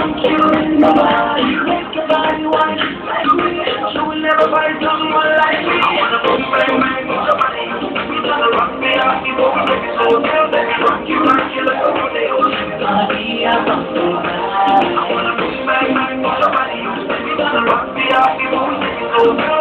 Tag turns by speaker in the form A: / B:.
A: never find someone like me. I wanna bang bang bang with your body. You gotta rock me out before we make it so real. Let me rock you like you like a rodeo. Gonna be a rock. I wanna bang bang bang with your body. You gotta rock me out before we make it so real.